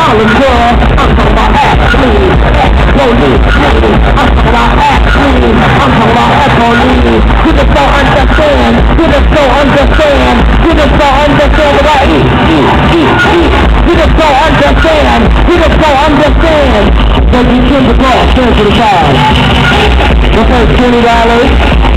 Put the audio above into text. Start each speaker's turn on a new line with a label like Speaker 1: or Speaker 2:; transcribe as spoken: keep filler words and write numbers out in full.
Speaker 1: Harlem World. I'm talking about Ashley, slowly, slowly. I'm talking about Ashley, I'm talking about Ashley. You just don't understand, you just don't understand, you just don't understand about E, E, E, E. You just don't understand, you just don't understand. So you came to cross, turn to the side. The first twenty dollars.